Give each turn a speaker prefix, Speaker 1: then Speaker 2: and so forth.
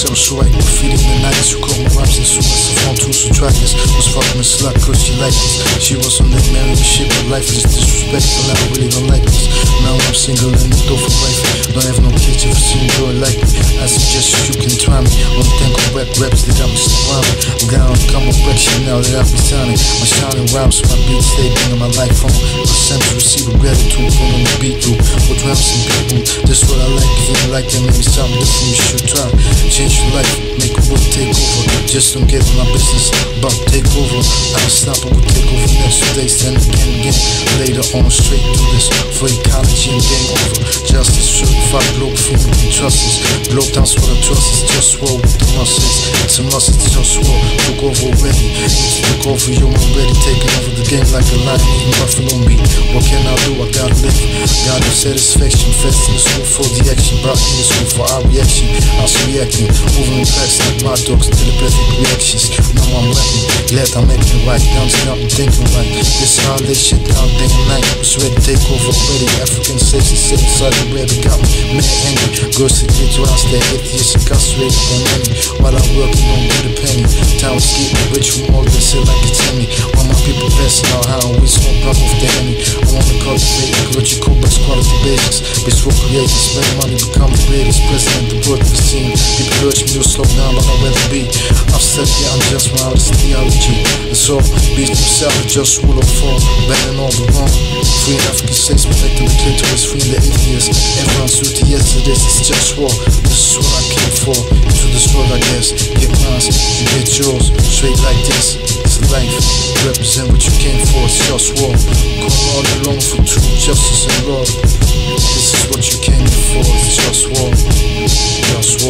Speaker 1: myself so I graffiti in the nights. Who caught my raps and soon as I found tools to try this. Was fucking a slut cause she liked this. She was on that married shit, but life is disrespectful. I really don't like this. Now I'm single and the door for wife. Don't have no kids if you see me do it like me. I suggest you can try me. Don't think of whack raps that got me surrounded. I'm gonna come up back shit now that I'll be signing. My shining rhymes, my beats, they bringing my life home. I sent to receive a gratitude from on the beat loop. With rhymes and people, that's what I like. If you like that, maybe something different you should try. Change your life, make a world take over. Just don't get in my business, about take over. I don't stop, I will take over next day, stand again. Later on, straight through this, for ecology and game over. Justice, certified Globalfirm, you can trust this. Globetown's what I trust, it's JustWar with the muscles. It's a must, it's JustWar, took over already. You took over, you're already taking over the game like a lion eating buffalo meat. What can I do? I gotta live, got no satisfaction. Fast in the school for the action, brought in the school for our reaction. I was reacting, moving fast like my dogs, telepathic reactions. Now I'm rapping, glad I'm making right. Down to I'm thinking right. This how they shit down day and night. Was ready to take over already. African slaves and sit inside the web, it got me mad angry. Girls to get to us, they're atheists incarcerated by many. While I'm working on get a penny. Town was getting rich from all this shit like it's in me. While my people passing out how we smoke block off the henny. I wanna cultivate ecological best quality basics. Bitch for creators, spend money, become the greatest president the world ever seen. People urge me to slow down, but I'd rather be. I've said yeah, I'm just my artist theology. And so, beat himself, just rule of fall, banning all the wrong. Free African slaves, protecting the clitoris, freeing the atheists. Everyone's duty, yes it is, it's just war. This is what I came for, into this world I guess. Get mine, you get yours, straight like this. It's a life, represent what you came for, it's just war. Come all along for truth, justice and love. This is what you came for, it's just war. Just war.